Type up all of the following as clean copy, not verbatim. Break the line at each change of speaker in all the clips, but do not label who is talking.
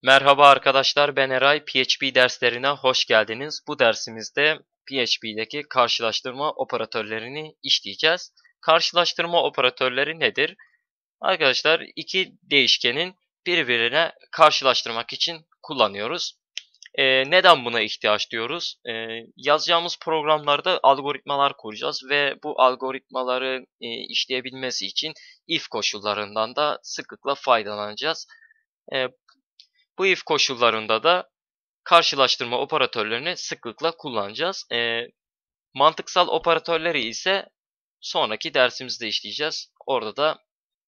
Merhaba arkadaşlar, ben Eray. PHP derslerine hoş geldiniz. Bu dersimizde PHP'deki karşılaştırma operatörlerini işleyeceğiz. Karşılaştırma operatörleri nedir? Arkadaşlar iki değişkenin birbirine karşılaştırmak için kullanıyoruz. Neden buna ihtiyaç duyuyoruz? Yazacağımız programlarda algoritmalar kuracağız ve bu algoritmaları işleyebilmesi için if koşullarından da sıklıkla faydalanacağız. E, Bu if koşullarında da karşılaştırma operatörlerini sıklıkla kullanacağız. Mantıksal operatörleri ise sonraki dersimizde işleyeceğiz. Orada da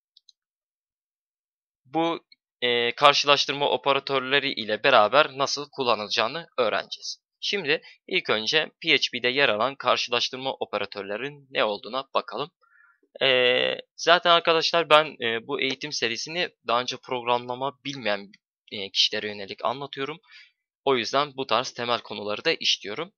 bu karşılaştırma operatörleri ile beraber nasıl kullanılacağını öğreneceğiz. Şimdi ilk önce PHP'de yer alan karşılaştırma operatörlerin ne olduğuna bakalım. Zaten arkadaşlar ben bu eğitim serisini daha önce programlama bilmeyen kişilere yönelik anlatıyorum. O yüzden bu tarz temel konuları da işliyorum.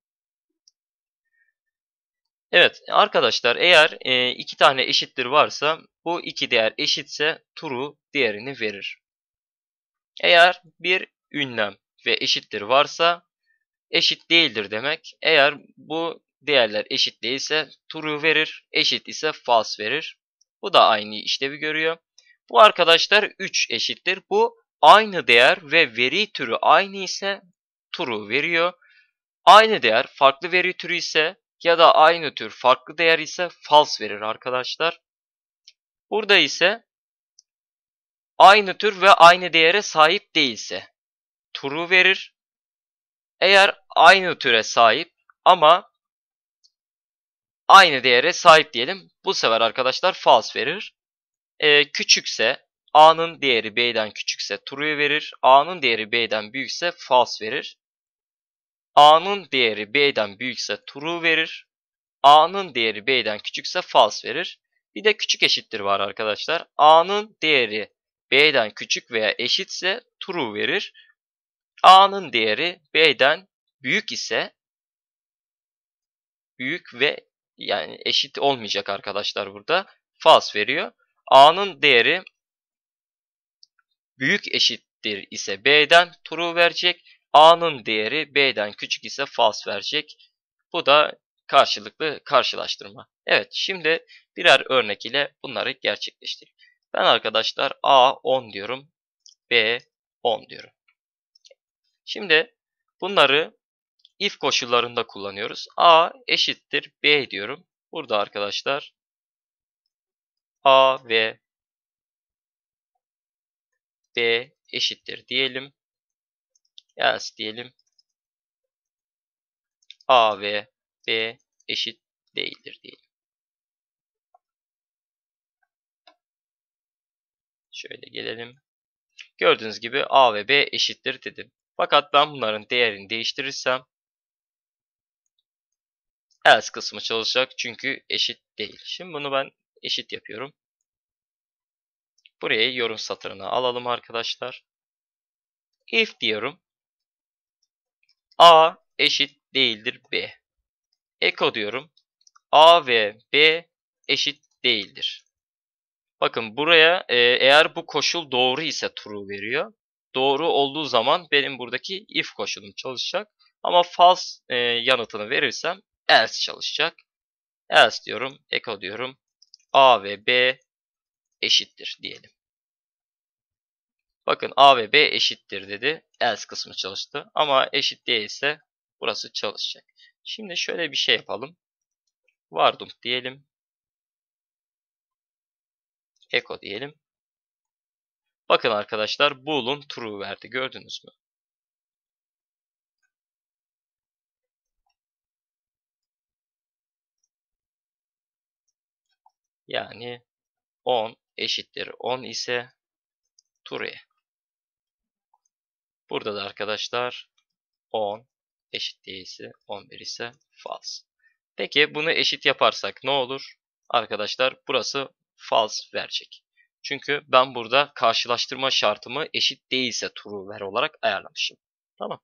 Evet arkadaşlar, eğer iki tane eşittir varsa bu iki değer eşitse true değerini verir. Eğer bir ünlem ve eşittir varsa eşit değildir demek. Eğer bu değerler eşit değilse true verir, eşit ise false verir. Bu da aynı işlevi görüyor. Bu arkadaşlar 3 eşittir. Bu aynı değer ve veri türü aynı ise true veriyor. Aynı değer farklı veri türü ise ya da aynı tür farklı değer ise false verir arkadaşlar. Burada ise aynı tür ve aynı değere sahip değilse true verir. Eğer aynı türe sahip ama aynı değere sahip diyelim. Bu sefer arkadaşlar false verir. Küçükse A'nın değeri B'den küçükse true verir. A'nın değeri B'den büyükse false verir. A'nın değeri B'den büyükse true verir. A'nın değeri B'den küçükse false verir. Bir de küçük eşittir var arkadaşlar. A'nın değeri B'den küçük veya eşitse true verir. A'nın değeri B'den büyük ise büyük ve yani eşit olmayacak arkadaşlar burada. False veriyor. A'nın değeri büyük eşittir ise B'den true verecek. A'nın değeri B'den küçük ise false verecek. Bu da karşılıklı karşılaştırma. Evet, şimdi birer örnek ile bunları gerçekleştirelim. Ben arkadaşlar A 10 diyorum. B 10 diyorum. Şimdi bunları if koşullarında kullanıyoruz. A eşittir B diyorum. Burada arkadaşlar A ve B eşittir diyelim. Else diyelim. A ve B eşit değildir diyelim. Şöyle gelelim. Gördüğünüz gibi A ve B eşittir dedim. Fakat ben bunların değerini değiştirirsem else kısmı çalışacak çünkü eşit değil. Şimdi bunu ben eşit yapıyorum. Buraya yorum satırına alalım arkadaşlar. If diyorum. A eşit değildir B. Echo diyorum. A ve B eşit değildir. Bakın buraya eğer bu koşul doğru ise true veriyor. Doğru olduğu zaman benim buradaki if koşulum çalışacak. Ama false yanıtını verirsem else çalışacak. Else diyorum, echo diyorum. A ve B eşittir diyelim. Bakın A ve B eşittir dedi. Else kısmı çalıştı. Ama eşit değilse burası çalışacak. Şimdi şöyle bir şey yapalım. Vardım diyelim. Echo diyelim. Bakın arkadaşlar bool'un true verdi. Gördünüz mü? Yani 10 eşittir 10 ise true. Burada da arkadaşlar 10 eşit değilse 11 ise false. Peki bunu eşit yaparsak ne olur? Arkadaşlar burası false verecek. Çünkü ben burada karşılaştırma şartımı eşit değilse true ver olarak ayarlamışım. Tamam.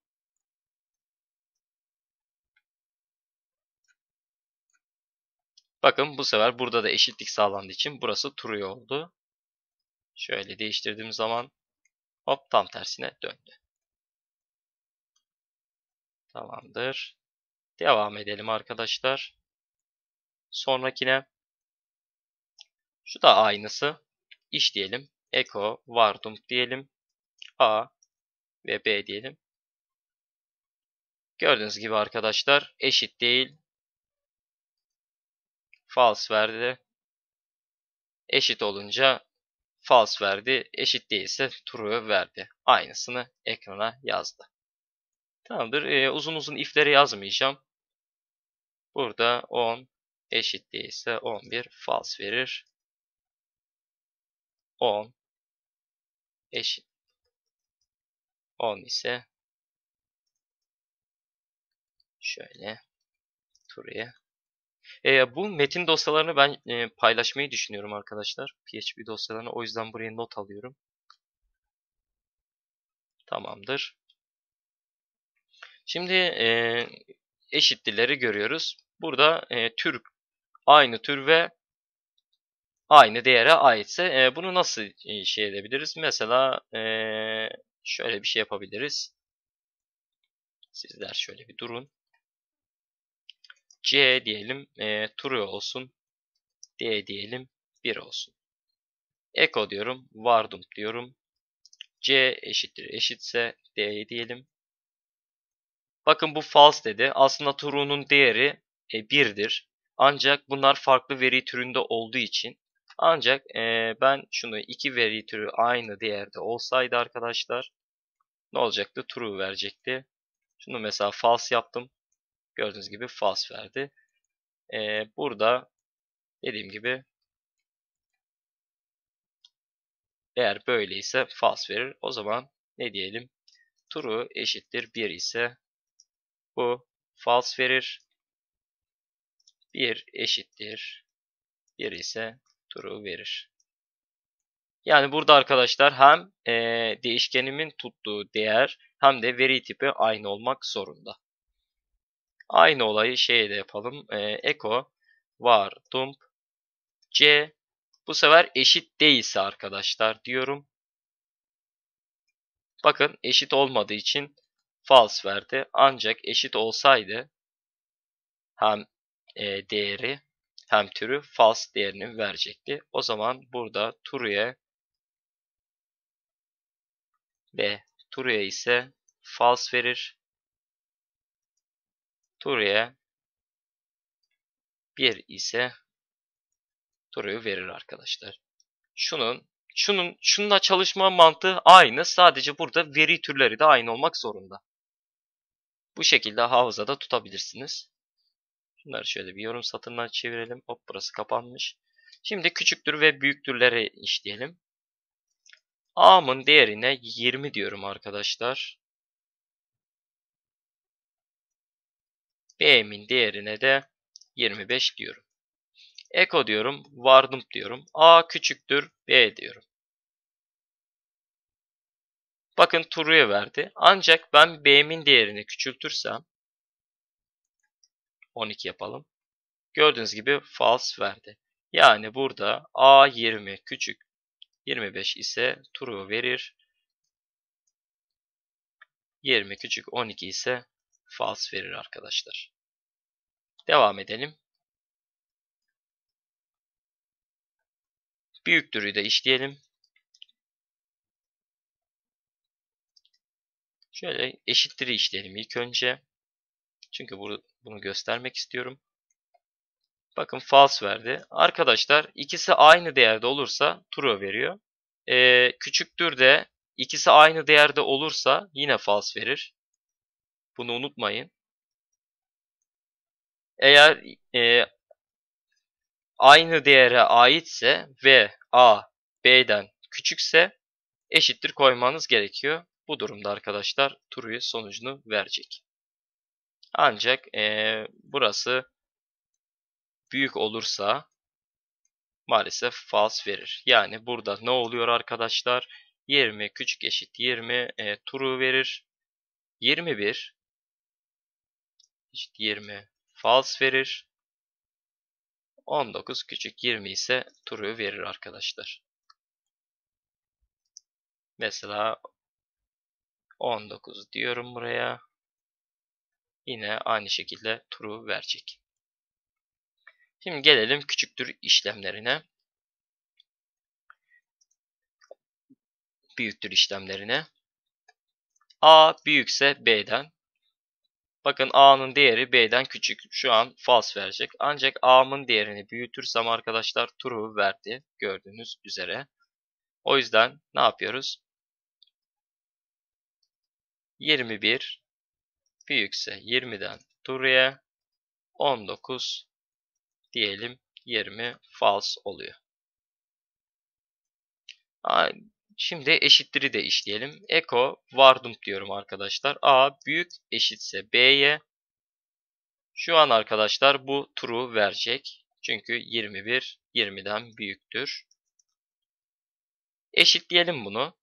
Bakın bu sefer burada da eşitlik sağlandığı için burası true oldu. Şöyle değiştirdiğim zaman hop tam tersine döndü. Tamamdır. Devam edelim arkadaşlar. Sonrakine. Şu da aynısı. İş diyelim. Echo var dump diyelim. A ve B diyelim. Gördüğünüz gibi arkadaşlar eşit değil. False verdi. Eşit olunca false verdi. Eşit değilse true verdi. Aynısını ekrana yazdı. Tamamdır. Uzun uzun if'leri yazmayacağım. Burada 10 eşit değilse 11 false verir. 10 eşit 10 ise şöyle true'ye. Bu metin dosyalarını ben paylaşmayı düşünüyorum arkadaşlar. PHP dosyalarını. O yüzden buraya not alıyorum. Tamamdır. Şimdi eşittirleri görüyoruz. Burada tür aynı tür ve aynı değere aitse bunu nasıl şey edebiliriz? Mesela şöyle bir şey yapabiliriz. Sizler şöyle bir durun. C diyelim true olsun. D diyelim 1 olsun. Echo diyorum. Vardum diyorum. C eşittir eşitse D diyelim. Bakın bu false dedi. Aslında true'nun değeri 1'dir. Ancak bunlar farklı veri türünde olduğu için. Ancak ben şunu iki veri türü aynı değerde olsaydı arkadaşlar ne olacaktı? True verecekti. Şunu mesela false yaptım. Gördüğünüz gibi false verdi. Burada dediğim gibi eğer böyleyse false verir. O zaman ne diyelim? True eşittir 1 ise bu false verir. 1 eşittir 1 ise true verir. Yani burada arkadaşlar hem değişkenimin tuttuğu değer hem de veri tipi aynı olmak zorunda. Aynı olayı şeye de yapalım. Echo var dump C bu sefer eşit değilse arkadaşlar diyorum. Bakın eşit olmadığı için false verdi. Ancak eşit olsaydı hem değeri hem türü false değerini verecekti. O zaman burada true'ye ve true'ye ise false verir. True'ye 1 ise true verir arkadaşlar. Şununla çalışma mantığı aynı. Sadece burada veri türleri de aynı olmak zorunda. Bu şekilde hafızada tutabilirsiniz. Bunları şöyle bir yorum satırına çevirelim. Hop burası kapanmış. Şimdi küçüktür ve büyüktürleri işleyelim. A'mın değerine 20 diyorum arkadaşlar. B'min değerine de 25 diyorum. Echo diyorum. Vardım diyorum. A küçüktür B diyorum. Bakın true'ya verdi. Ancak ben B'min değerini küçültürsem 12 yapalım. Gördüğünüz gibi false verdi. Yani burada A 20 küçük 25 ise true verir. 20 küçük 12 ise false verir arkadaşlar. Devam edelim. Büyüktürü de işleyelim. Şöyle eşittir'i işleyelim ilk önce. Çünkü bunu göstermek istiyorum. Bakın false verdi. Arkadaşlar ikisi aynı değerde olursa true veriyor. Küçüktür de ikisi aynı değerde olursa yine false verir. Bunu unutmayın. Eğer aynı değere aitse ve A B'den küçükse eşittir koymanız gerekiyor. Bu durumda arkadaşlar true sonucunu verecek. Ancak burası büyük olursa maalesef false verir. Yani burada ne oluyor arkadaşlar? 20 küçük eşit 20 true verir. 21 eşit 20 false verir. 19 küçük 20 ise true verir arkadaşlar. Mesela 19 diyorum buraya. yine aynı şekilde true verecek. Şimdi gelelim küçüktür işlemlerine. Büyüktür işlemlerine. A büyükse B'den. Bakın A'nın değeri B'den küçük. Şu an false verecek. Ancak A'nın değerini büyütürsem arkadaşlar true verdi. Gördüğünüz üzere. O yüzden ne yapıyoruz? 21 büyükse 20'den true'ye, 19 diyelim 20 false oluyor. Şimdi eşitleri de işleyelim. Echo vardım diyorum arkadaşlar. A büyük eşitse B'ye. Şu an arkadaşlar bu true verecek. Çünkü 21 20'den büyüktür. Eşitleyelim bunu.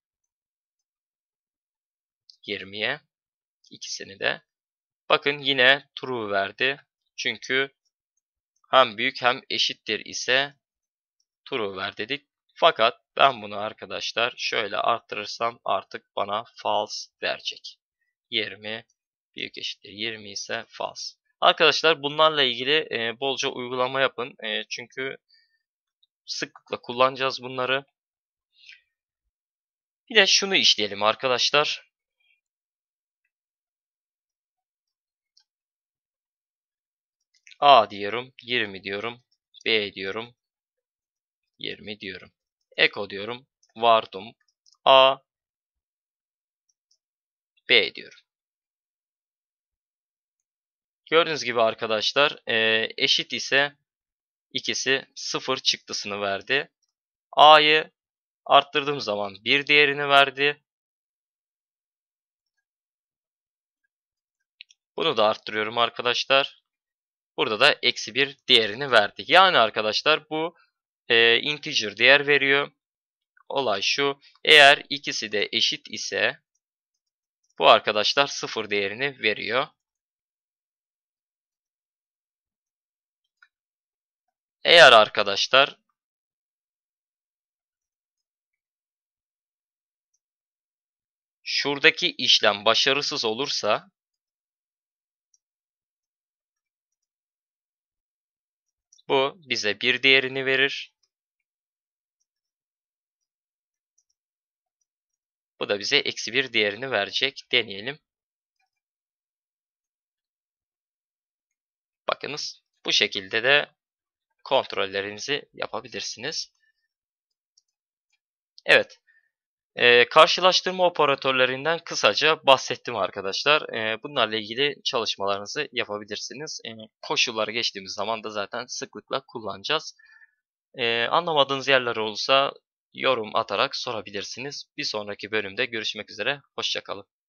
20'ye. İkisini de. Bakın yine true verdi. Çünkü hem büyük hem eşittir ise true ver dedik. Fakat ben bunu arkadaşlar şöyle arttırırsam artık bana false verecek. 20 büyük eşittir 20 ise false. Arkadaşlar bunlarla ilgili bolca uygulama yapın. Çünkü sıklıkla kullanacağız bunları. Bir de şunu işleyelim arkadaşlar. A diyorum, 20 diyorum, B diyorum, 20 diyorum. Echo diyorum, vardım, A, B diyorum. Gördüğünüz gibi arkadaşlar eşit ise ikisi 0 çıktısını verdi. A'yı arttırdığım zaman 1 değerini verdi. Bunu da arttırıyorum arkadaşlar. Burada da eksi 1 değerini verdi. Yani arkadaşlar bu integer değer veriyor. Olay şu. Eğer ikisi de eşit ise bu arkadaşlar 0 değerini veriyor. Eğer arkadaşlar şuradaki işlem başarısız olursa bu bize 1 değerini verir. Bu da bize eksi 1 değerini verecek. Deneyelim. Bakınız bu şekilde de kontrollerinizi yapabilirsiniz. Evet. Karşılaştırma operatörlerinden kısaca bahsettim arkadaşlar. Bunlarla ilgili çalışmalarınızı yapabilirsiniz. Koşulları geçtiğimiz zaman da zaten sıklıkla kullanacağız. Anlamadığınız yerler olursa yorum atarak sorabilirsiniz. Bir sonraki bölümde görüşmek üzere. Hoşça kalın.